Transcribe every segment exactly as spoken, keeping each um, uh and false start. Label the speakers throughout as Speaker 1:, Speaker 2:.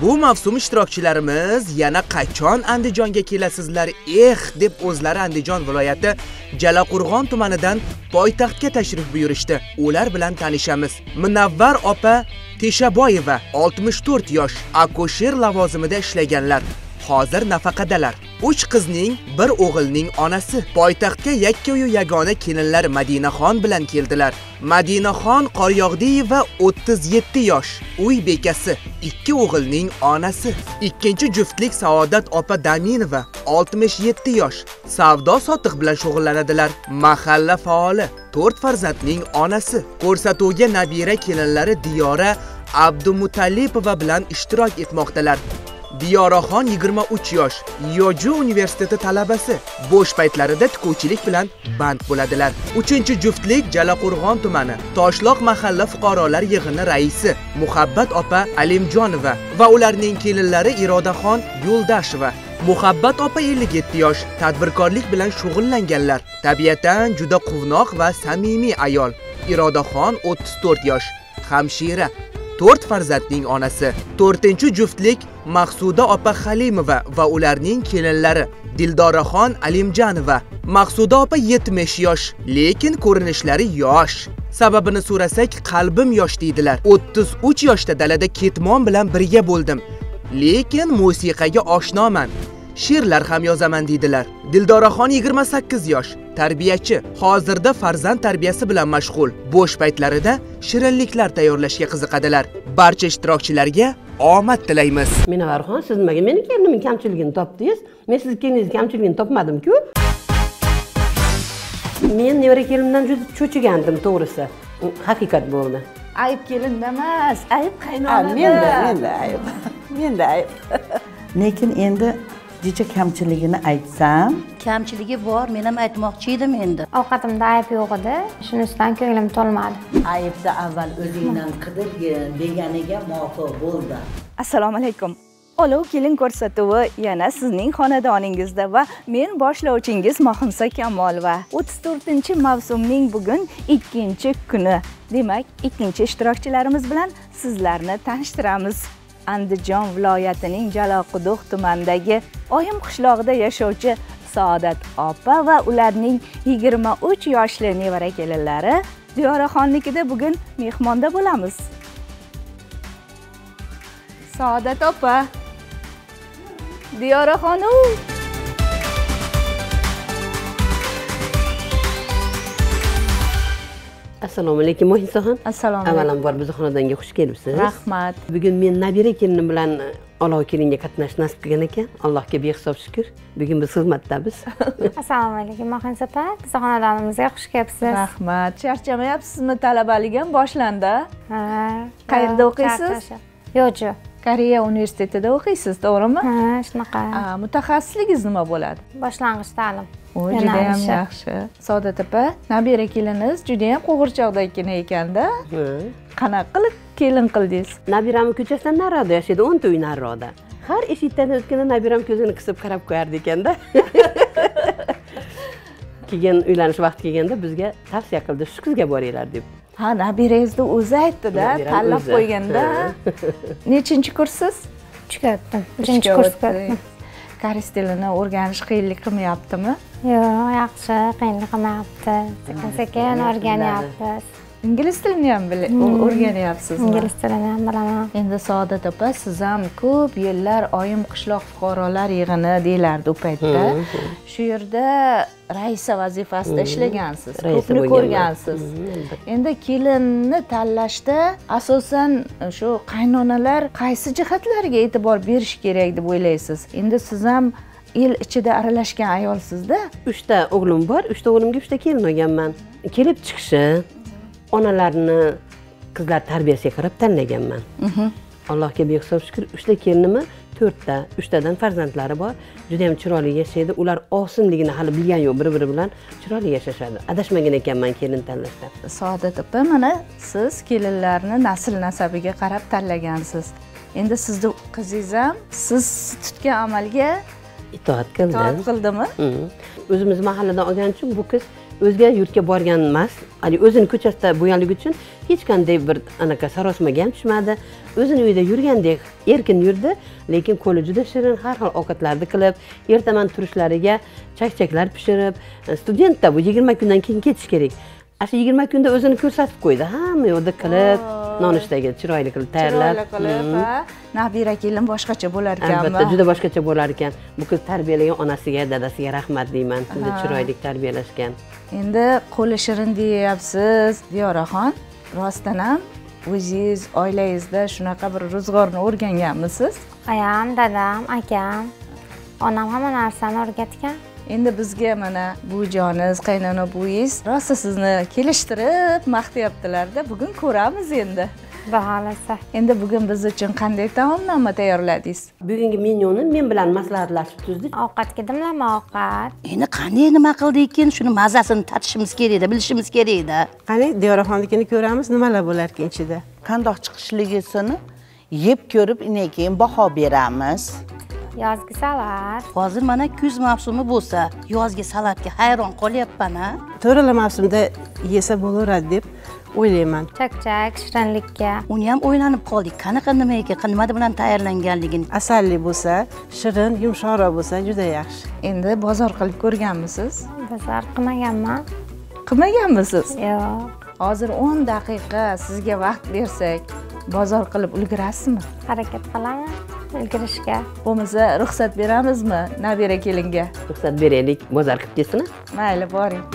Speaker 1: Bu mavsum ishtirokchilarimiz yana qachon Andijonga kelasizlar? Eh, deb o'zlari Andijon viloyati Jalaqo'rg'on tumanidan poytaxtga tashrif buyurishdi. Ular bilan tanishamiz. Munavvar opa Teshaboyeva, oltmish to'rt yosh, akusher lavozimida ishlaganlar. Hozir nafaqadalar. uch qizning, bir o'g'ilning onasi. Poytaxtga yakka-yu yagona kelinlar Madinaxon bilan keldilar. Madinaxon Qoryog'diyeva o'ttiz yetti yosh, uy bekasi, ikki o'g'ilning onasi. Ikkinchi juftlik Saodat opa Daminova, oltmish yetti yosh, savdo sotiq bilan shug'ullanadilar. Mahalla faoli, to'rt farzandning onasi. Ko'rsatuvga nabira kelinlari Diyora Abdumutallipova bilan ishtirok etmoqdalar. Diyoraxon yigirma uch yosh, Yoju universiteti talabasi. Bo'sh paytlarida tikuvchilik bilan band bo'ladilar. Uchinchi juftlik Jalaqo'rg'on tumani Toshloq mahalla fuqarolar yig'ini raisi Muhabbat opa Alimjonova va ularning kelinlari Irodaxon Yo'ldasheva. Muhabbat opa ellik yetti yosh, tadbirkorlik bilan shug'ullanganlar. Tabiatan juda quvnoq va samimiy ayol. Irodaxon o'ttiz to'rt yosh, hamshira, to'rt farzandning onasi. To'rtinchi juftlik Maqsuda opa Halimova va ularning kelinlari Dildoraxon Alimjanova. Maqsuda opa yetmish yosh, lekin ko'rinishlari yosh. Sababini so'rasak, qalbim yosh deydilar. o'ttiz uch yoshda dalada ketmon bilan birga bo'ldim, lekin musiqaga oshnoman. She'rlar ham yozaman deydilar. Dildoraxon yigirma sakkiz yosh, tarbiyachi. Hozirda farzand tarbiyasi bilan mashg'ul. Bo'sh paytlarida shirinliklar tayyorlashga qiziqadilar. Barcha ishtirokchilarga omad tilaymiz.
Speaker 2: Munavvarxon, siz nimaga meni kelinimning kamchiligini topdingiz? Men siz keliningiz kamchiligini topmadim-ku. Men nevara kelinimdan juda cho'chigandim, to'g'risi. Haqiqat bo'ldi.
Speaker 3: Ayb kelinda emas, ayb qaynonada.
Speaker 4: Menda, menda ayb. Menda ayb. Lekin endi jicha kamchiligini aytsam,
Speaker 3: Kamchiligi bor, men ham aytmoqchi edim endi.
Speaker 5: Ovqatimda ayb yo'q edi. Shunisidan ko'nglim to'lmadi.
Speaker 4: aybni avval o'zingdan qidirgin deganiga muvofiq bo'ldi.
Speaker 6: Assalomu alaykum. Olov kelin ko'rsatuvi yana sizning xonadoningizda va men boshlovchingiz Mohimsa Kamolova. o'ttiz to'rtinchi mavsumning bugun ikkinchi kuni. Demak, ikkinchi ishtirokchilarimiz bilan sizlarni tanishtiramiz. Andijon viloyatining Jalaqo'rg'on tumanidagi Oyim qishlog'ida yashovchi Saodat opa va ularning yigirma uch yoshli nevara kelinlari Diyoraxonnikida bugun mehmonda bo'lamiz. Saodat opa, Diyoraxonu.
Speaker 2: Assalomu alaykum Mohimsaxon.
Speaker 6: Assalomu alaykum.
Speaker 2: Avvalambor bizning xonadonga xush kelibsiz.
Speaker 6: Rahmat.
Speaker 2: Bugun men nabira kelinim bilan olov kelinga qatnashish nasib qilgan ekan. Allohga behisob shukr. Bugun biz xizmatdamiz.
Speaker 5: Assalomu alaykum, Mohimsa opa. Bizning xonadonimizga xush kelibsiz.
Speaker 6: Rahmat. Charchamayapsizmi? Talabalik ham boshlandi.
Speaker 5: Ha.
Speaker 6: Qayerda o'qiysiz?
Speaker 5: Yo'ju.
Speaker 6: Koreya universitetida o'qiysiz, to'g'rimi?
Speaker 5: Ha, shunaqa.
Speaker 6: Mutaxassisligingiz nima bo'ladi?
Speaker 5: Boshlang'ich ta'lim.
Speaker 6: O, juda ham yaxshi. Saodat opa, nabira keliniz juda ham qo'g'irchoqdagina ekanda. Qanaqa qilib kelin qildingiz?
Speaker 2: Nabiram ko'chasidan nariroqda yashaydi, o'nta uy nariroqda. Har eshikdan o'tganda nabiram ko'zini qisib qarab qo'yardi ekanda. Keyin uylanish vaqti kelganda bizga tavsiya qildi, shu qizga boringlar deb.
Speaker 6: Ha, nabirangizni o'zi aytdi-da, tanlab qo'yganda. Nechinchi kurssiz?
Speaker 5: uchga o'tdim. uchinchi kursga o'tdim.
Speaker 6: Koreys tilini o'rganish qiyinlik qilmayaptimi?
Speaker 5: Yo'q, yaxshi, qiyinlik qilmayapti. Sekin-sekin o'rganyapmiz.
Speaker 6: Ingliz tilini ham o'rganyapsizmi?
Speaker 5: Ingliz tilini ham bilaman.
Speaker 6: Endi Saodat opa, siz ham ko'p yillar Oyim qishloq fuqarolar yig'ini deylardi u paytda. Shu yerda raisa vazifasida ishlagansiz, ko'pni ko'rgansiz. Endi kelinni tanlashda asosan shu qaynonalar qaysi jihatlarga e'tibor berish kerak deb o'ylaysiz? Endi siz ham el ichida aralashgan ayolsiz-da.
Speaker 2: uchta o'g'lim bor, uchta o'g'limga uchta kelin olganman. Kelib chiqishi, onalarni qizlar tarbiyasiga qarab tanlaganman. Allohga behisob shukr, uchta kelinimni to'rtta, uchtadan farzandlari bor. Juda ham chiroyli yashaydi. Ular osimligini hali bilgan yo'q, bir-biri bilan chiroyli yashashadi. Adashmagan ekanman kelin tanlashda.
Speaker 6: Saodat opa, mana siz kelinlarni nasl nasabiga qarab tanlagansiz. Endi sizning qizingiz ham siz tutgan amalga
Speaker 2: itoat qildi.
Speaker 6: Itoat qildimi?
Speaker 2: O'zimiz mahalladan olgan uchun bu qiz o'zga yurtga borgan emas, hali o'zini ko'chasida bo'lganligi uchun hech qanday bir anaqa sarosimaga ham tushmadi. O'zini uyida yurgandek erkin yurdi, lekin qo'li juda shirin, har xil ovqatlarni qilib, ertaman turishlariga chakchaklar pishirib, studentda bu yigirma kundan keyin ketish kerak. Asha yigirma kunda o'zini ko'rsatib qo'ydi, hamma yo'lda qilib, nonushtaga chiroyli qilib tayyorlab,
Speaker 6: chiroyli qilib, ha. Nabira kelin boshqacha bo'lar ekanmi?
Speaker 2: Albatta, juda boshqacha bo'lar ekan. Bu qiz tarbiyalagan onasiga, dadasiga rahmat deyman. Juda chiroyli tarbiyalashgan.
Speaker 6: Endi qo'li shirin deyapsiz, Diyoraxon. Rostdan ham o'zingiz oilangizda shunaqa bir ro'zg'orni o'rganganmisiz?
Speaker 5: Ayam, dadam, akam, onam hamma narsani o'rgatgan.
Speaker 6: Endi bizga mana buvijoniz, qaynona buvingiz rosa sizni kelishtirib maqtayaptilar-da. Bugun ko'ramiz endi.
Speaker 5: Xudo xolasa.
Speaker 6: Endi bugun biz uchun qanday taomnoma tayyorladingiz?
Speaker 2: Bugungi menyuni men bilan maslahatlashib tuzdik.
Speaker 5: Ovqatga dimlama ovqat.
Speaker 3: Endi qanday nima qildik-kin, shuni mazasini tatishimiz kerak-da, bilishimiz kerak-da.
Speaker 7: Qani Diyoraxonnikini ko'ramiz, nimalar bo'lar ekan ichida.
Speaker 4: Qandoq chiqishligisini yeb ko'rib, undan keyin baho beramiz.
Speaker 5: Yozgi salat.
Speaker 3: Hozir mana kuz mavsumi bo'lsa, yozgi salatga hayron qolyapman-a.
Speaker 7: To'rala mavsumda yesa bo'laveradi deb o'ylayman.
Speaker 5: Chakchak, shirinlikka.
Speaker 3: Uni ham o'ylanib qoldik. Qanaqa nima ekan, nima bilan tayyorlanganligini.
Speaker 7: Asalli bo'lsa, shirin, yumshoqroq bo'lsa juda yaxshi.
Speaker 6: Endi bozor qilib ko'rganmisiz?
Speaker 5: Bozor qilmaganman.
Speaker 6: Qilmaganmisiz?
Speaker 5: Yo'q.
Speaker 6: Hozir o'n daqiqa sizga vaqt bersak, bozor qilib ulgurasizmi?
Speaker 5: Harakat qilaman ulgurishga.
Speaker 6: Bo'lmasa ruxsat beramizmi Nabira kelinga?
Speaker 2: Ruxsat beraylik, bozor qilib ketsin.
Speaker 6: Mayli, boring.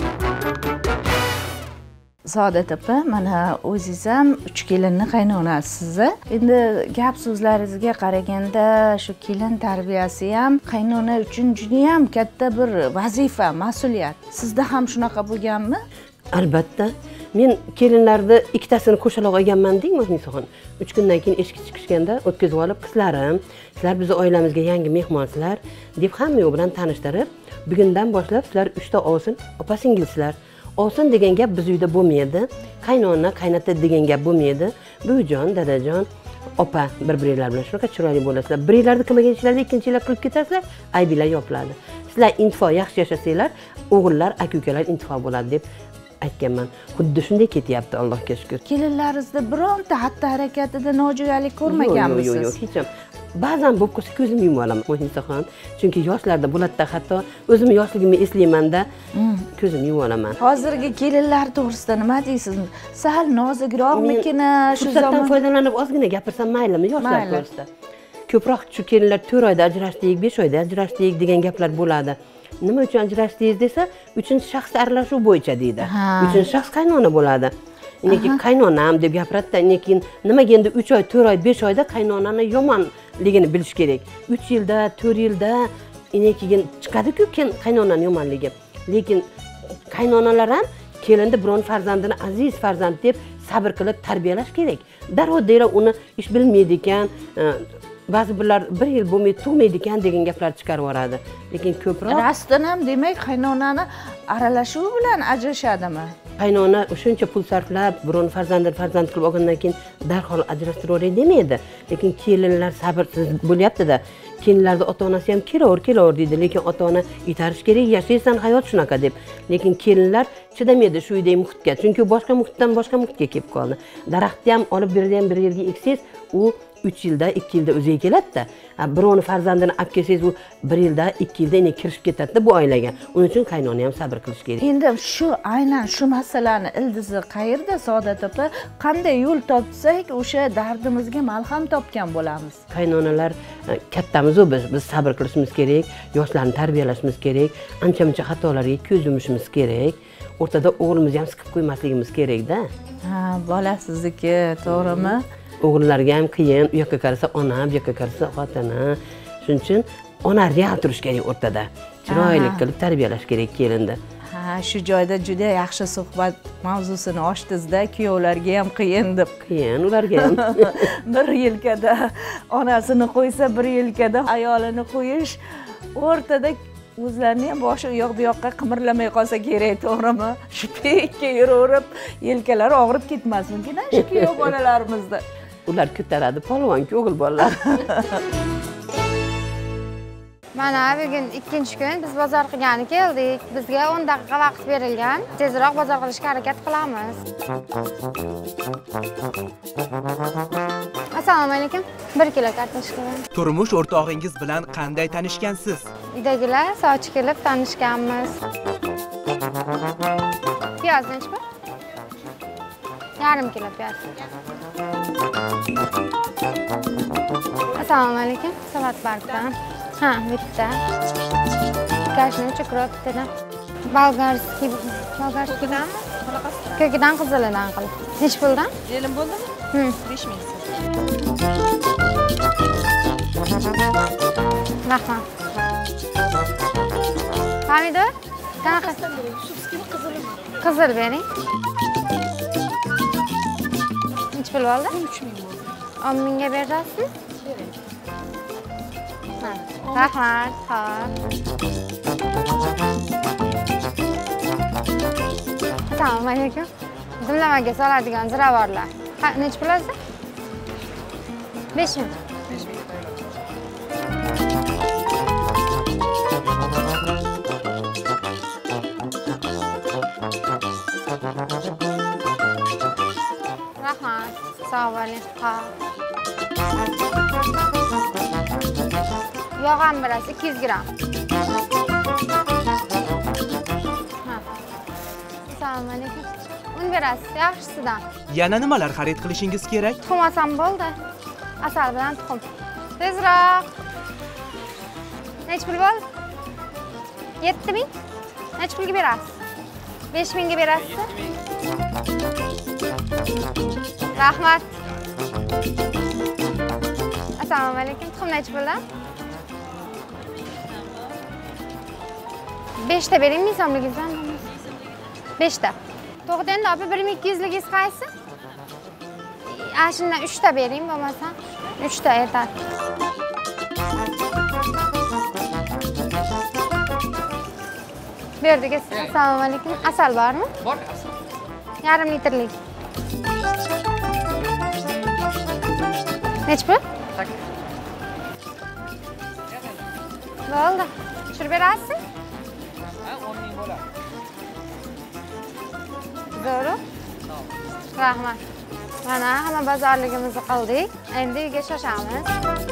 Speaker 6: Saodat opa, mana o'zingiz ham uch kelinni qaynonasiz. Endi gap so'zlaringizga qaraganda, shu kelin tarbiyasi ham qaynona uchun juda ham katta bir vazifa, mas'uliyat. Sizda ham shunaqa bo'lganmi?
Speaker 2: Albatta. Men kelinlarni ikkitasini qo'shaloq olganman deng, Mehmonxon. uch kundan keyin eshikka chiqishganda o'tkazib olib, qizlarim, sizlar bizning oilamizga yangi mehmonsizlar deb hamma yo'l bilan tanishtirib, bugundan boshlab sizlar uchta ovsin opa-singilsizlar. Ovsin degan gap biz uyda bo'lmaydi. Qaynona, qaynota degan gap bo'lmaydi. Buvijon, dadajon, opa bir-biringlar bilan shunaqa chiroyli bo'lasizlar. Biringlarni qilmagan ishlarni ikkinchilar qilib ketasizlar, aybinglar yopiladi. Sizlar intifo yaxshi yashasanglar, o'g'illar, aka-ukalar intifo bo'ladi deb aytganman. Xuddi shunday ketyapti, Allohga shukr.
Speaker 6: Kelinlaringizda bironta xatti-harakatida nojo'yalik ko'rmaganmisiz?
Speaker 2: Yo'q, yo'q, yo'q, hech ham. Ba'zan bo'lib qolsa ko'zimni yumib olaman, Mo'yinsaxon. Chunki yoshlarda bo'ladi-da, hatto o'zimni yoshligimni eslaymanda, ko'zimni yumib olaman.
Speaker 6: Hozirgi kelinlar to'g'risida nima deysiz? Sal nozikroqmikina shu
Speaker 2: fursatdan foydalanib ozgina gapirsam maylimi yoshlar to'g'risida? Ko'proq shu kelinlar to'rt oyda ajrashdik, besh oyda ajrashdik degan gaplar bo'ladi. Nima uchun ajrashdingiz desa, uchinchi shaxs aralashuv bo'yicha deydi. Uchinchi shaxs qaynona bo'ladi. Lekin qaynonam deb gapiradi-da, lekin nimaga endi uch oy, to'rt oy, besh oyda qaynonani yomonligini bilish kerak. uch yilda, to'rt yilda keyin chiqadi-ku qaynonani yomonligi. Lekin qaynonalar ham kelinni biron farzandini aziz farzand deb sabr qilib tarbiyalash kerak. Darhol deylar uni ish bilmaydi ekan, ba'zi birlar bir yil bo'lmay tug'maydi ekan degan gaplar chiqarib yoradi. Lekin ko'proq
Speaker 6: rostdan ham demak qaynonani aralashuvi bilan ajrashadimi?
Speaker 2: Qaynona shuncha pul sarflab, biron farzandini farzand qilib olgandan keyin darhol ajrashtiraveray demaydi. Lekin kelinlar sabrsiz bo'lyapti-da. Kelinlarning ota-onasi ham kelaver, kelaver deydi, lekin ota-ona yetarish kerak, yashaysan, hayot shunaqa deb. Lekin kelinlar chidamaydi shu uydagi muhitga, chunki boshqa muhitdan boshqa muhitga kelib qoldi. Daraxtni ham olib berdi ham bir yerga eksangiz, u uch yilda, ikki yilda o'ziga keladi-da. Birovni farzandini olib kelsangiz, u bir yilda, ikki yilda yana kirishib ketadi-da bu oilaga. Uning uchun qaynona ham sabr qilish kerak.
Speaker 6: Endi shu aynan shu masalani ildizi qayerda, Saodat opa? Qanday yo'l topsak, o'sha dardimizga malham topgan bo'lamiz?
Speaker 2: Qaynonalar kattamiz-ku biz, biz sabr qilishimiz kerak, yoshlarni tarbiyalashimiz kerak, ancha-muncha xatolarga ko'z yumishimiz kerak. O'rtada o'g'limizni ham siqib qo'ymasligimiz kerak-da.
Speaker 6: Ha, bola sizniki, to'g'rimi?
Speaker 2: O'g'illarga ham qiyin, u yoqqa qarasa ona, bu yoqqa qarasa xotini. Shuning uchun ona real turish kerak o'rtada. Chiroyli qilib tarbiyalash kerak kelinni.
Speaker 6: Ha, shu joyda juda yaxshi suhbat mavzusini ochdingiz-da, kuyovlarga ham qiyin deb.
Speaker 2: Qiyin ularga ham.
Speaker 6: Bir yelkada onasini qo'ysa, bir yelkada ayolini qo'yish, o'rtada o'zlarini ham boshi u yoq bu yoqqa qimirlamay qolsa kerak, to'g'rimi? Shu pekka yuraverib, yelkalar og'rib ketmasmikin, shu kuyov bolalarimizda.
Speaker 2: Ular ko'taradi, polvonki o'g'il bolalar.
Speaker 5: Mana bugun ikkinchi kun biz bozor qilgani keldik. Bizga o'n daqiqa vaqt berilgan. Tezroq bozor qilishga harakat qilamiz. Assalomu alaykum. bir kilo kartoshka.
Speaker 1: Turmush o'rtog'ingiz bilan qanday tanishgansiz?
Speaker 5: Uydagilar sochi kelib tanishganmiz. Piyoz nechi pul? Yarim kilo piyoz. Assalomu alaykum. Salat bargdan. Ha, bitta. Kashni krokdan. Bolgarskiy, bolgarskiydan. Ko'kidan qizilidan qilib. Nechi puldan?
Speaker 6: Yelim bo'ldimi?
Speaker 5: Hmm.
Speaker 6: besh ming.
Speaker 5: Rahmat. Pomidor? Qanaqa? Qizil bering. Nechi pul bo'ldi? uch ming bo'ldi. o'n mingga berasizmi? Bering. Ha, rahmat. Xo'p. Assalomu alaykum. Dimlamaga soladigan ziravorlar. Ha, nechi pul o'zi? besh ming. Rahmat. Sağ olun. Ha. Yog' ham birasi ikki yuz gram. Ha. Assalomu alaykum. Un berasiz, yaxshisidan.
Speaker 1: Yana nimalar xarid qilishingiz kerak?
Speaker 5: Tuxum olsam bo'ldi. Asal bilan tuxum. Tezroq. Nechi pul bo'ldi? yetti ming. Nechi pulga berasiz? besh mingga berasiz? Rahmat. Assalomu alaykum. Tuxum nechi puldan? besh ta bering, ming so'mligingizdan. besh ta. To'g'ri endi opa, bir ming ikki yuz ligingiz qaysi? Ana shundan uch ta bering, bo'lmasa. uch ta yetadi. Berdik. Assalomu alaykum. Asal bormi? Bor, asal. Yarim litrlik. Nechi pul? Bo'ldi. Tushirib berasizmi? Ha, o'n ming bo'ladi. Zo'ru? Rahmat. Mana hamma bozorligimizni qildik. Endi uyga shoshamiz.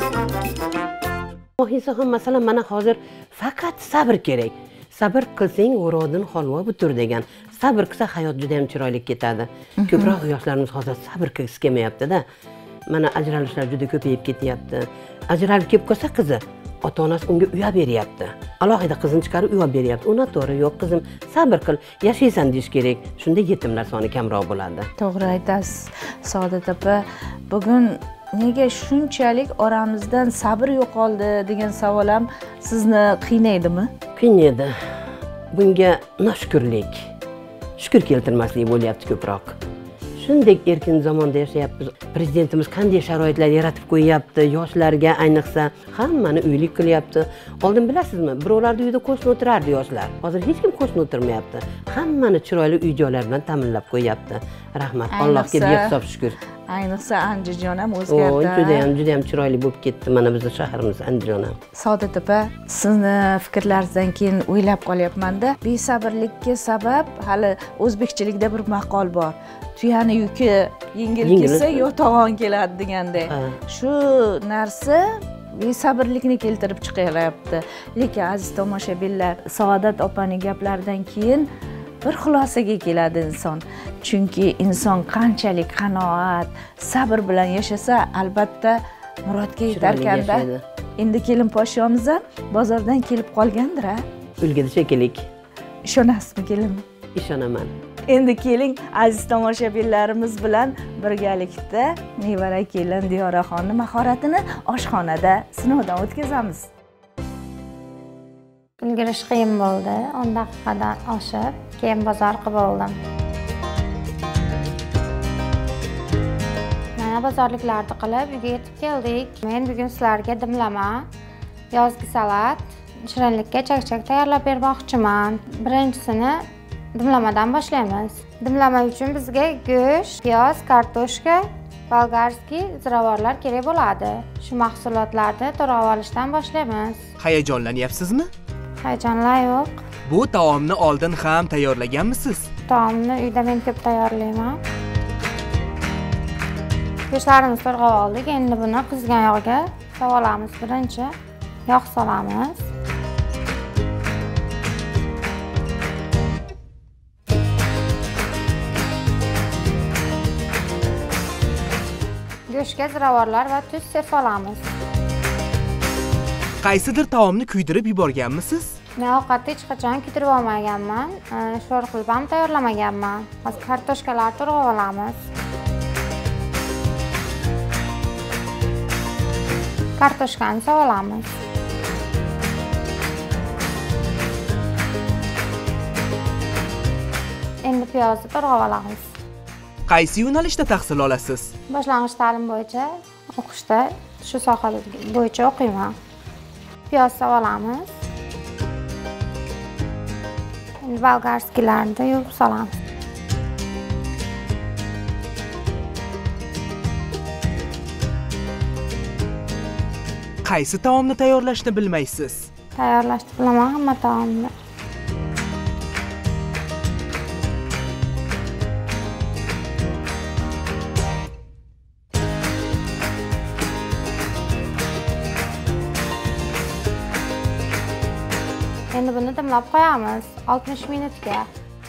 Speaker 2: Oxirgi masalan mana hozir faqat sabr kerak. Sabr qilsang o'rodin holva butur degan. Sabr qilsa hayot juda ham chiroyli ketadi. Ko'proq yoshlarimiz hozir sabr qilgisi kelmayapti-da. Mana ajralishlar juda ko'payib ketyapti. Ajralib kelib qolsa qizi, ota-onasi unga uyab beryapti. Alohida qizini chiqarib uyab beryapti. Uni to'g'ri, yo'q qizim, sabr qil, yashaysan deyish kerak. Shunda yetimlar soni kamroq bo'ladi.
Speaker 6: To'g'ri aytasiz, Saodat opa. Bugun nega shunchalik oramizdan sabr yo'qoldi degan savol ham sizni qiynaydimi?
Speaker 2: Qiynaydi. Bunga noshukrlik, shukr keltirmaslik bo'lyapti ko'proq. Shunday erkin zamonda yashayapmiz. Prezidentimiz qanday sharoitlar yaratib qo'yapti, yoshlarga ayniqsa hammani uylik qilyapti. Oldin bilasizmi, birovlarning uyida qo'shni o'tirardi yoshlar. Hozir hech kim qo'shni o'tirmayapti. Hammani chiroyli uy-joylar bilan ta'minlab qo'yapti. Rahmat, Allohga behisob shukr.
Speaker 6: Ayniqsa Andijon ham o'zgardi.
Speaker 2: O, juda ham, juda ham chiroyli bo'lib ketdi mana bizning shahrimiz Andijon ham.
Speaker 6: Saodat opa, sizni fikrlaringizdan keyin o'ylab qolyapman-da. Besabrlikka sabab hali o'zbekchilikda bir maqol bor. Tuyani yuki yengil kelsa, yotog'on keladi degandek. Shu narsa besabrlikni keltirib chiqaryapti. Lekin aziz tomoshabinlar, Saodat opaning gaplaridan keyin bir xulosaga keladi inson. Chunki inson qanchalik qanoat, sabr bilan yashasa, albatta murodga yetar ekanda. Endi kelin poshshomiz ham bozordan kelib qolgandir-a?
Speaker 2: Ulgida shekillik.
Speaker 6: Ishonasizmi kelin?
Speaker 2: Ishonaman.
Speaker 6: Endi keling aziz tomoshabinlarimiz bilan birgalikda Nevara kelin Diyoraxonni mahoratini oshxonada sinovdan o'tkazamiz.
Speaker 5: Ulgurish qiyin bo'ldi. o'n daqiqadan oshib, keyin bozor qilib oldim. Mana bozorliklarni qilib uyga yetib keldik. Men bugun sizlarga dimlama, yozgi salat, shirinlikka chakchak tayyorlab bermoqchiman. Birinchisini dimlamadan boshlaymiz. Dimlama uchun bizga go'sht, piyoz, kartoshka, Bolgarskiy ziravorlar kerak bo'ladi. Shu mahsulotlarni to'g'rab olishdan boshlaymiz.
Speaker 1: Hayajonlanyapsizmi?
Speaker 5: Hayajonlar yo'q.
Speaker 1: Bu taomni oldin ham tayyorlaganmisiz?
Speaker 5: Taomni uyda men ko'p tayyorlayman. Go'shtlarimizni to'g'rab oldik. Endi buni qizgan yog'ga solamiz. Birinchi yog' solamiz. Go'shtga ziravorlar va tuz sepamiz.
Speaker 1: Qaysidir taomni kuydirib yuborganmisiz?
Speaker 5: Men ovqatni hech qachon kuydirib olmaganman. Sho'r qilib ham tayyorlamaganman. Hozir kartoshkalarni to'g'rab olamiz. Kartoshkani solamiz. Endi piyozni to'g'rab olamiz.
Speaker 1: Qaysi yo'nalishda tahsil olasiz?
Speaker 5: Boshlang'ich ta'lim bo'yicha o'qishda shu soha bo'yicha o'qiyman. Piyoz solamiz. Endi bolgarskiylarni yuvib solamiz.
Speaker 1: Qaysi taomni tayyorlashni bilmaysiz?
Speaker 5: Tayyorlashni bilaman hamma taomni. Endi buni dimlab qo'yamiz oltmish minutga.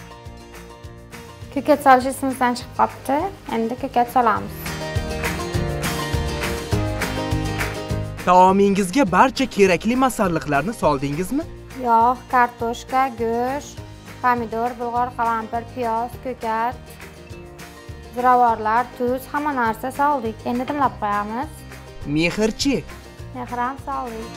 Speaker 5: Ko'kat solish esimizdan chiqib qolibdi. Endi ko'kat solamiz.
Speaker 1: Taomingizga barcha kerakli masalliqlarni soldingizmi?
Speaker 5: Yog', kartoshka, go'sht, pomidor, bulg'or, qalampir, piyoz, ko'kat, ziravorlar, tuz, hamma narsa soldik. Endi dimlab qo'yamiz.
Speaker 1: Mehr-chi?
Speaker 5: Mehr ham soldik.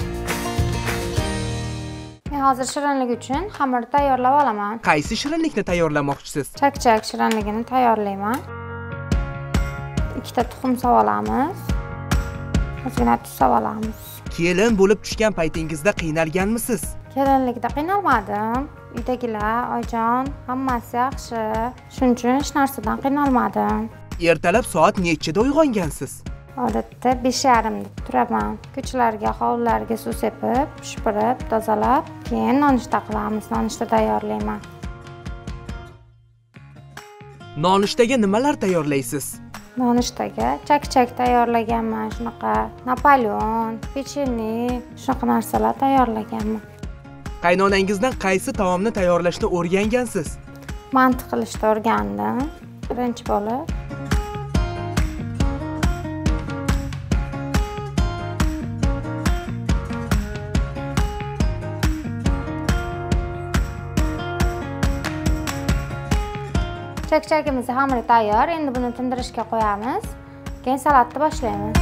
Speaker 5: Men hozir shirinlik uchun xamirni tayyorlab olaman.
Speaker 1: Qaysi shirinlikni tayyorlamoqchisiz?
Speaker 5: Chakchak shirinligini tayyorlayman. Ikkita tuxum solamiz. Ozgina tuz solamiz.
Speaker 1: Kelin bo'lib tushgan paytingizda qiynalganmisiz?
Speaker 5: Kelinlikda qiynalmadim. Uydagilar, oyijon, hammasi yaxshi. Shuning uchun hech narsadan qiynalmadim.
Speaker 1: Ertalab soat nechida uyg'ongansiz?
Speaker 5: Odatda besh yarimda turaman. Ko'chalarga, hovlilarga suv sepib, shupirib, tozalab, keyin nonushta qilamiz. Nonushta tayyorlayman.
Speaker 1: Nonushtaga nimalar tayyorlaysiz?
Speaker 5: Nonushtaga chak-chak tayyorlaganman, shunaqa Napoleon, pecheni, shunaqa narsalar tayyorlaganman.
Speaker 1: Qaynonangizdan qaysi taomni tayyorlashni o'rgangansiz?
Speaker 5: Manti qilishni o'rgandim. Birinchi bo'lib chak-chakimizni xamiri tayyor. Endi buni tindirishga qo'yamiz. Keyin salatni boshlaymiz.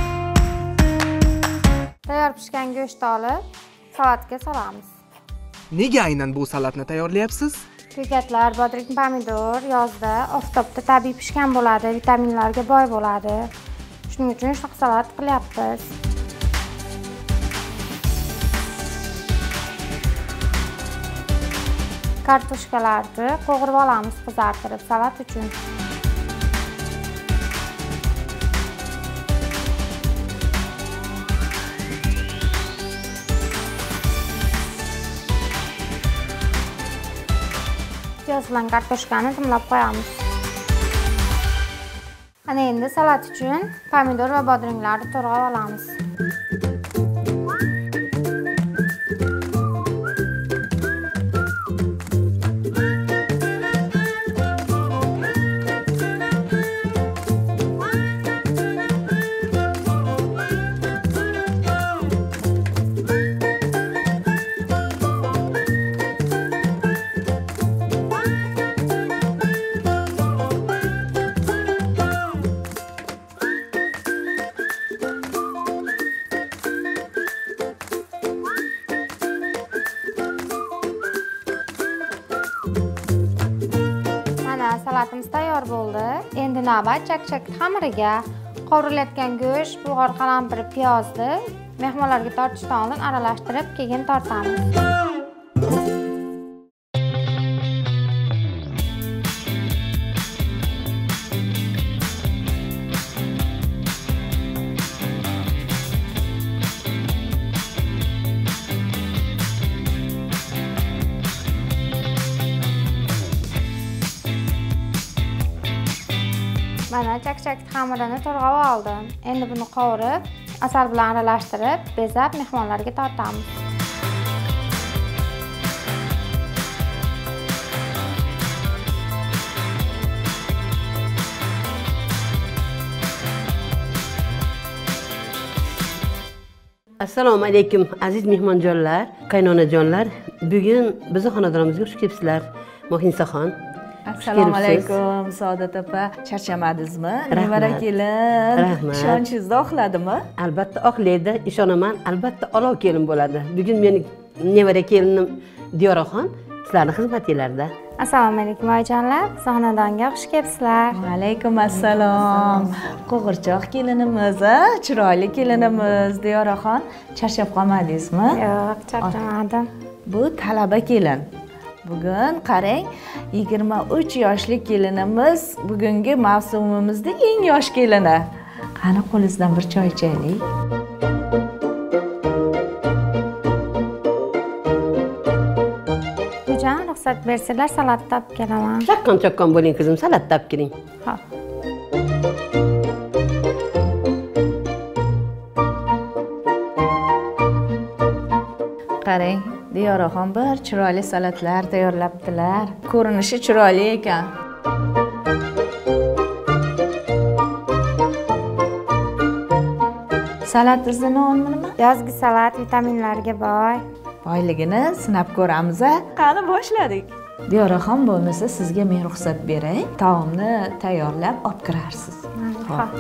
Speaker 5: Tayyor pishgan go'shtni olib, salatga solamiz.
Speaker 1: Nega aynan bu salatni tayyorlayapsiz?
Speaker 5: Ko'katlar, bodring, pomidor yozda oftobda tabiiy pishgan bo'ladi, vitaminlarga boy bo'ladi. Shuning uchun shunaqa salat qilyapmiz. Kartoshkalarni qo'g'irib olamiz qizartirib salat uchun. Piyoz bilan kartoshkani dimlab qo'yamiz. Ana endi salat uchun pomidor va bodringlarni to'g'rab olamiz. Salatimiz tayyor bo'ldi. Endi navbat chak-chak xamiriga qovurilayotgan go'sht, bulg'or, qalampir, piyozni mehmonlarga tortishdan oldin aralashtirib, keyin tortamiz. mana chak-chak xamirini to'g'rab oldim. Endi buni qovurib, asal bilan aralashtirib, bezab mehmonlarga tortamiz.
Speaker 2: Assalomu alaykum aziz mehmonjonlar, qaynonajonlar. Bugun bizning xonadonimizga xush kelibsizlar. Mohinisaxon.
Speaker 6: Assalomu alaykum Saodat opa. Charchamadingizmi? Nevara kelin.
Speaker 2: Rahmat.
Speaker 6: Ishonchingizni oqladimi?
Speaker 2: Albatta oqlaydi, ishonaman. Albatta olov kelin bo'ladi. Bugun meni nevara kelinim Diyoraxon sizlarning xizmatinglarda.
Speaker 5: Assalomu alaykum oyijonlar, xonadonga xush kelibsizlar.
Speaker 6: Alaykum assalom. Qo'g'irchoq kelinimiz, chiroyli kelinimiz Diyoraxon. Charchab qolmadingizmi?
Speaker 5: Yo'q, charchamadim.
Speaker 6: Bu talaba kelin. Bugun qarang, yigirma uch yoshli kelinimiz bugungi mavsumimizning eng yosh kelini. Qani qo'lingizdan bir choy ichaylik.
Speaker 5: Bujon, ruxsat bersanglar, salat topib kelaman.
Speaker 2: Chaqqon-chaqqon bo'ling qizim, salat topib keling.
Speaker 5: Xo'p.
Speaker 6: Qarang, Diyoraxon bir chiroyli salatlar tayyorlabdilar. Ko'rinishi chiroyli ekan. Salatingizni nomi nima?
Speaker 5: Yozgi salat vitaminlarga boy.
Speaker 6: Boyligini sinab ko'ramiz. Qani boshladik. Diyoraxon bo'lmasa sizga men ruxsat beray. Taomni tayyorlab olib kirarsiz.
Speaker 5: Xo'p.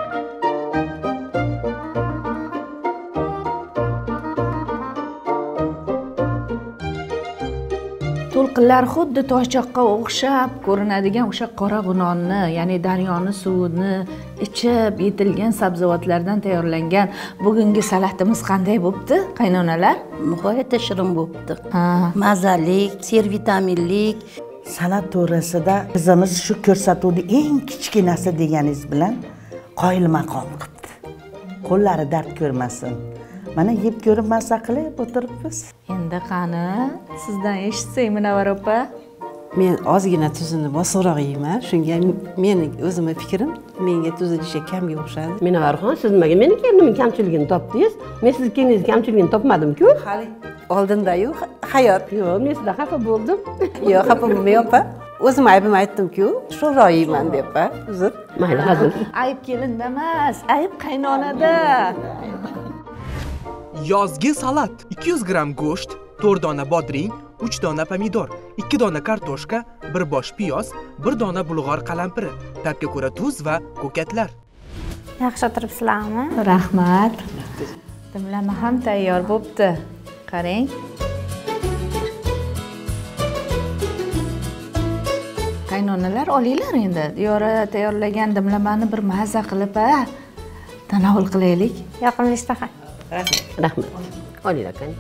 Speaker 6: To'lqinlar xuddi toshchoqqa o'xshab ko'rinadigan o'sha qora g'unonni, ya'ni daryoni suvini ichib yetilgan sabzavotlardan tayyorlangan bugungi salatimiz qanday bo'pti, qaynonalar?
Speaker 3: Nihoyatda shirin bo'pti.
Speaker 6: Ha.
Speaker 3: Mazalik, ser vitaminlik.
Speaker 4: Salat to'g'risida qizimiz shu ko'rsatuvni eng kichkinasi deganingiz bilan qoyil maqom qilibdi. Qo'llari dard ko'rmasin. Mana yeb ko'rib mazza qilib o'tiribmiz.
Speaker 6: Endi qani, sizdan eshitsak Munavvar opa.
Speaker 7: Men ozgina tuzini bosiqroq yeyman. Shunga meni o'zimning fikrim, menga tuzi juda kamga o'xshadi.
Speaker 2: Munavvarxon, siz nimaga meni kelinimning kamchiligini topdingiz? Men siz keliningiz kamchiligini topmadim-ku.
Speaker 7: Hali oldinda-yu hayot.
Speaker 2: Yo'q, men sizdan xafa bo'ldim.
Speaker 7: Yo'q, xafa bo'lmang opa. O'zim aybim aytdim-ku, sho'roq yeyman deb, uzr.
Speaker 2: Mayli, hazil.
Speaker 6: Ayb kelinda emas, ayb qaynonada.
Speaker 1: Yozgi salat: ikki yuz gramm go'sht, to'rt dona bodring, uch dona pomidor, ikki dona kartoshka, bir bosh piyoz, bir dona bulg'or qalampiri, tabga ko'ra tuz va ko'katlar.
Speaker 5: Yaxshi o'tiribsizlarmi?
Speaker 6: Rahmat. Dimlama ham tayyor bo'pti. Qarang. Qaynonalar olinglar endi. Diyora tayyorlagan dimlamani bir mazza qilib, ha, tanovul qilaylik.
Speaker 5: Yoqimli ishtaha.
Speaker 2: Rahmat. Olinglar qani.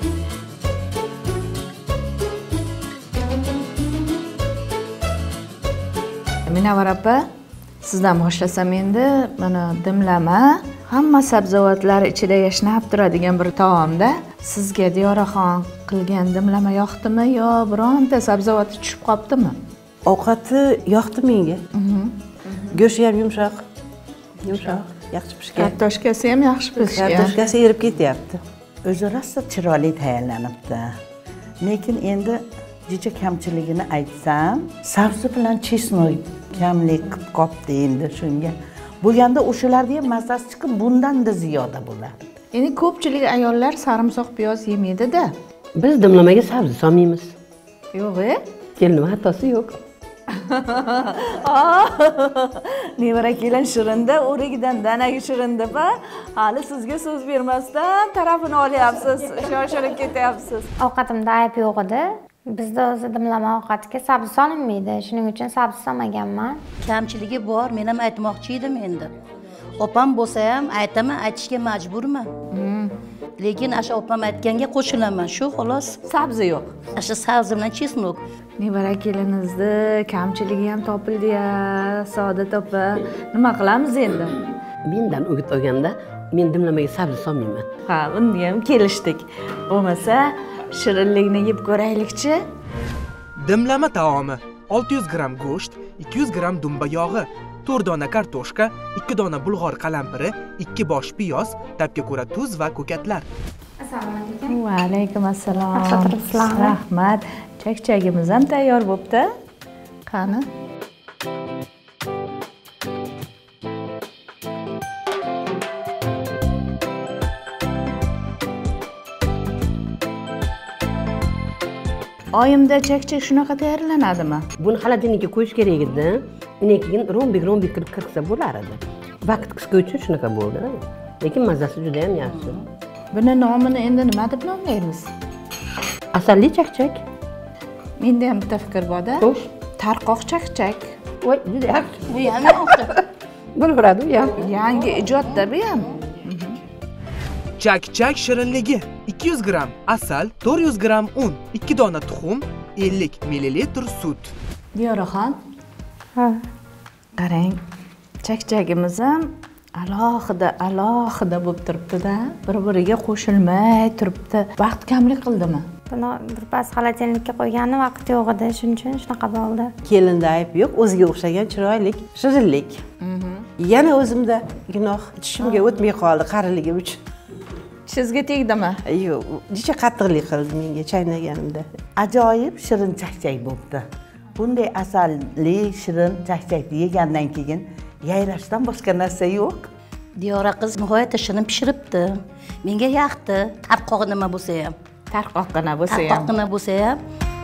Speaker 6: Munavvar opa, sizdan boshlasam endi, mana dimlama hamma sabzavotlar ichida yashnab turadigan bir taomda. Sizga Diyoraxon qilgan dimlama yoqdimi yo bironta sabzavoti tushib qolibdimi?
Speaker 7: Ovqati yoqdi menga. Go'shti ham yumshoq. Yumshoq, yaxshi pishgan.
Speaker 6: Kartoshkasi ham yaxshi pishgan.
Speaker 7: Kartoshkasi erib ketyapti.
Speaker 4: O'zi rosa chiroyli tayyorlanibdi. Lekin endi jicha kamchiligini aytsam, sabzi bilan chesnoy kamlik qilib qopdi endi shunga. Bo'lganda o'shalarga ham mazasi chiqib, bundan-da ziyoda bo'ladi.
Speaker 6: Endi ko'pchilik ayollar sarimsoq piyoz yemaydi-da.
Speaker 2: Biz dimlamaga sabzi solmaymiz.
Speaker 6: Yo'q-e?
Speaker 2: Kelinim xatosi yo'q.
Speaker 6: Nevara kelin shirinda, o'rigidan danaga shirin deb, hali sizga so'z bermasdan tarafini olyapsiz, shoshilib ketyapsiz.
Speaker 5: Ovqatimda ayb yo'q edi. Bizda o'zi dimlama ovqatiga sabzi solinmaydi. Shuning uchun sabzi solmaganman.
Speaker 3: Kamchiligi bor, men ham aytmoqchi edim endi. Opam bo'lsa ham aytaman, aytishga majburman. Lekin asha opam aytganga qo'shilaman, shu xolos.
Speaker 6: Sabzi yo'q.
Speaker 3: Asha sabzi bilan chesnok.
Speaker 6: Nevara kelinizni kamchiligi ham topildi-ya, Saodat opa. Nima qilamiz endi?
Speaker 2: Mendan o'g'it olganda, men dimlamaga sabzi solmayman.
Speaker 6: Ha, unda ham kelishdik. Bo'lmasa, shirinlikni yeb ko'raylikchi.
Speaker 1: Dimlama taomi: olti yuz gramm go'sht, ikki yuz gramm dumba yog'i, to'rt dona kartoshka, ikki dona bulg'or qalampiri, ikki bosh piyoz, tabga ko'ra tuz va ko'katlar.
Speaker 5: Assalomu alaykum.
Speaker 6: Va alaykum assalom.
Speaker 5: Rahmat.
Speaker 6: Rahmat. Chakchagimiz ham tayyor bo'pti. Qani? Oyimda chakchak shunaqa tayyorlanadimi?
Speaker 2: Buni xolodilnikka qo'yish kerak edi. Undan keyin rombik rombik qilib qirqsa bo'lar edi. Vaqt qisqa uchun shunaqa bo'ldi. Lekin mazasi juda ham yaxshi.
Speaker 6: Buni nomini endi nima deb nomlaymiz?
Speaker 2: Asalli chakchak.
Speaker 6: Menda ham bitta fikr bor-da.
Speaker 2: Xo'sh.
Speaker 6: Tarqoq chakchak.
Speaker 2: Voy, juda yaxshi.
Speaker 3: Bu ham yo'qdi.
Speaker 2: Bo'laveradi u ham.
Speaker 6: Yangi ijodda bu ham.
Speaker 1: Chakchak shirinligi: ikki yuz gramm asal, to'rt yuz gramm un, ikki dona tuxum, ellik millilitr sut.
Speaker 6: Diyoraxon,
Speaker 5: Ha.
Speaker 6: qarang. Chakchagimiz ham alohida alohida bo'lib turibdi-da. Bir-biriga qo'shilmay turibdi. Vaqt kamlik qildimi?
Speaker 5: Buni birpas xolodilnikka qo'yganni vaqt yo'q edi, shuning uchun shunaqa bo'ldi.
Speaker 7: Kelinda ayb yo'q, o'ziga o'xshagan chiroylik, shirinlik. Yana o'zimda gunoh tishimga o'tmay qoldi qariligim uchun.
Speaker 6: Sizga tegdimi?
Speaker 7: Yo'q, juda qattiqlik qildi menga chaynaganimda.
Speaker 4: Ajoyib shirin chakchak bo'libdi. Bunday asalli shirin chakchakni yegandan keyin yayrashdan boshqa narsa yo'q.
Speaker 3: Diyora qiz nihoyatda shirin pishiribdi. Menga yoqdi. Tarqog'i nima bo'lsa ham.
Speaker 6: Tarqoqqina bo'lsa ham.
Speaker 3: Tarqoqqina bo'lsa ham.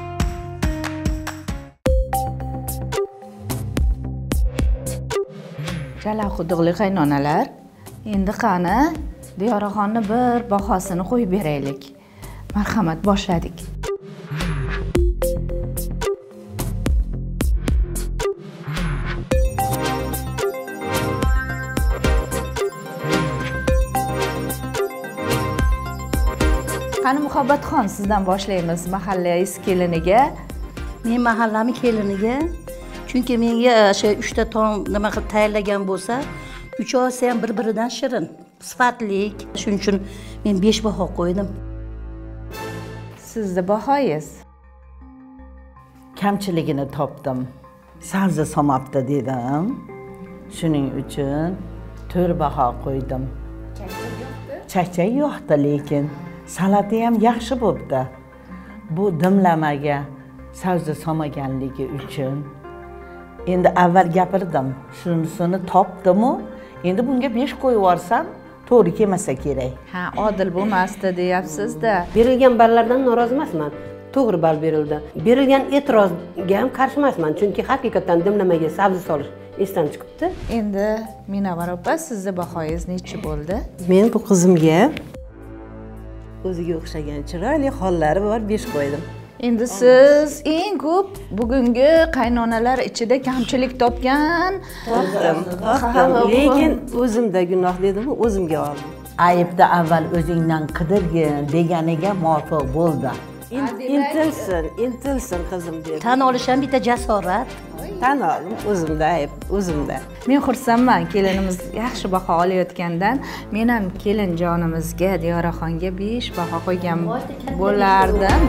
Speaker 6: Chala xudoqli qaynonalar. Endi qani Diyoraxonni bir bahosini qo'yib beraylik. Marhamat, boshladik. Qani Muhabbatxon, sizdan boshlaymiz mahallangiz keliniga.
Speaker 3: Men mahallami keliniga, chunki menga o'sha uchta ton nima qilib tayyorlagan bo'lsa, uchovsi ham bir-biridan shirin, sifatlik. Shuning uchun men besh baho qo'ydim.
Speaker 6: Sizni bahoyingiz?
Speaker 4: Kamchiligini topdim. Sabzi somabdi dedim. Shuning uchun to'rt baho qo'ydim. Chakchak yo'qdi, lekin salati ham yaxshi bo'libdi. Bu dimlamaga sabzi solmaganligi uchun. Endi avval gapirdim, shunisini topdim-u, endi bunga besh qo'yib yuborsam, to'g'ri kelmasa kerak.
Speaker 6: Ha, odil bo'lmasdi deyapsiz-da.
Speaker 2: Berilgan ballardan norozi emasman. To'g'ri ball berildi. Berilgan e'tirozga ham qarshi emasman, chunki haqiqatan dimlamaga sabzi solish esdan chiqibdi.
Speaker 6: Endi Minavar opa, sizni bahoyingiz necha bo'ldi?
Speaker 7: Men bu qizimga o'ziga o'xshagan chiroyli hollari bor besh qo'ydim.
Speaker 6: Endi siz eng ko'p bugungi qaynonalar ichida kamchilik topgan.
Speaker 7: Lekin o'zimda gunoh dedim-ku, o'zimga oldim.
Speaker 4: Ayibni avval o'zingdan qidirgin deganiga muvofiq bo'ldi.
Speaker 7: Intilsin, intilsin qizim dedi.
Speaker 3: Tan olish ham bitta jasorat.
Speaker 7: Tan oldim, o'zimda ayb, o'zimda.
Speaker 6: Men xursandman kelinimiz yaxshi baho olayotgandan. Men ham kelin jonimizga Diyoraxonga besh baho qo'ygan bo'lardim.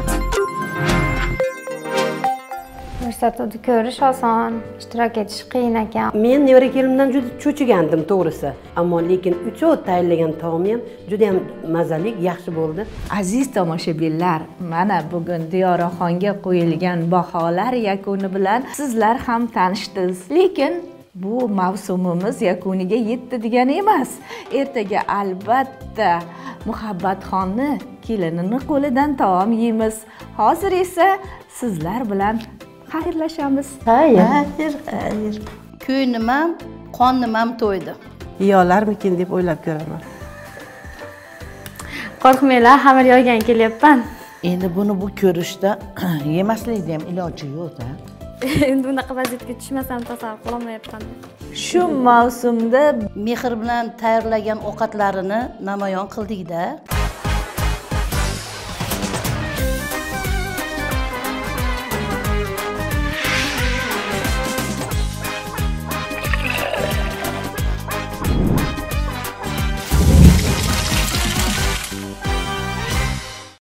Speaker 5: Ko'rsatuvni ko'rish oson, ishtirok etish qiyin ekan.
Speaker 2: Men nevara kelinimdan juda cho'chigandim to'g'risi. Ammo lekin uchov tayyorlagan taomi ham juda ham mazali, yaxshi bo'ldi.
Speaker 6: Aziz tomoshabinlar, mana bugun Diyoraxonga qo'yilgan baholar yakuni bilan sizlar ham tanishdingiz. Lekin bu mavsumimiz yakuniga yetdi degani emas. Ertaga albatta Muhabbatxonni kelinini qo'lidan taom yeymiz. Hozir esa sizlar bilan xayrlashamiz.
Speaker 4: Xayr, xayr.
Speaker 3: Ko'nglim ham, qonim ham to'ydi.
Speaker 7: Yiyolarmikin deb o'ylab ko'raman.
Speaker 5: Qo'rqmanglar, xamir yoygan kelyapman.
Speaker 4: Endi buni bu ko'rishda yemaslikda ham iloji yo'q-da.
Speaker 5: Endi bunaqa vaziyatga tushmasam tasavvur qila olmayapman.
Speaker 6: Shu mavsumda
Speaker 3: Mehr bilan tayyorlagan ovqatlarini namoyon qildik-da.